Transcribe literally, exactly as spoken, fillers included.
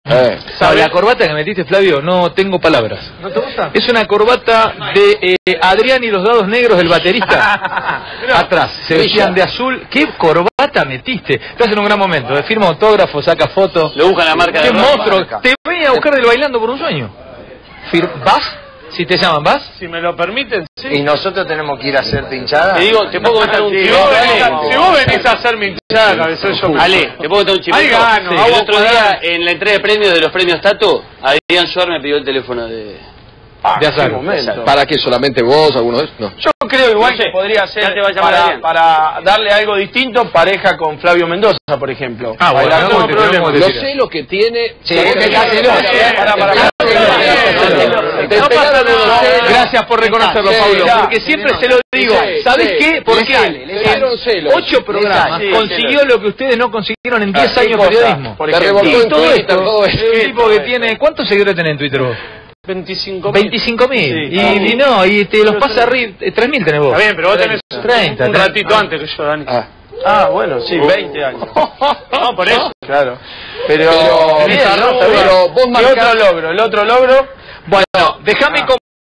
Eh, no, la corbata que metiste, Flavio, no tengo palabras. ¿No te gusta? Es una corbata de eh, Adrián y los dados negros del baterista. Atrás, se vestían de azul. ¿Qué corbata metiste? Estás en un gran momento. Firma autógrafo, saca fotos. Lo busca la marca ¡Qué de monstruo! marca. Te venía a buscar del Bailando por un Sueño. Fir ¿Vas? Si te llaman, ¿vas? Si me lo permiten, sí. Y nosotros tenemos que ir a hacerte hinchada. Te digo, te puedo comentar un Si chivo. vos venís a, si vos venís a hacerme hinchada, cabezón, yo... Ale, te puedo contar un chivo. Ahí gano, Sí, vamos el otro a día, pagar. en la entrega de premios de los premios Tato, Adrián Suar me pidió el teléfono de... Ah, De qué azar. momento. ¿Para qué? ¿Solamente vos? ¿Alguno de esos? No. Yo creo igual No sé, que podría ser ya te va a llamar para, Adrián. para darle algo distinto, pareja con Flavio Mendoza, por ejemplo. Ah, bueno, Bailar, no no, tengo te- problema. tenemos No decir. sé lo que tiene... Sí, Porque dejáselo. Para, para, para. Te No pasa pegaron nada. unos celos. Gracias por reconocerlo, Sí, Pablo, ya, porque siempre tenemos- se lo digo. Sí, ¿Sabés sí, qué? le Porque sale, le en sale. celos. ocho programas Sí, consiguió lo que ustedes no consiguieron en diez ¿Qué años de cosa? periodismo. Por Te ejemplo. revolcó Y en todo Twitter, esto, todo eso. es un tipo que tiene... ¿Cuántos seguidores tenés en Twitter vos? veinticinco mil. veinticinco mil. Sí. Y, y no, y te los pasa arriba... tres mil tenés vos. Está bien, pero vos tenés treinta, un treinta. ratito antes que yo, Dani. Ah. Ah, bueno, sí, veinte años. No, por eso. Claro. Pero, Pero- bien, ¿no? Está bien. pero vos ¿Qué marcás- otro logro? El otro logro... Bueno, déjame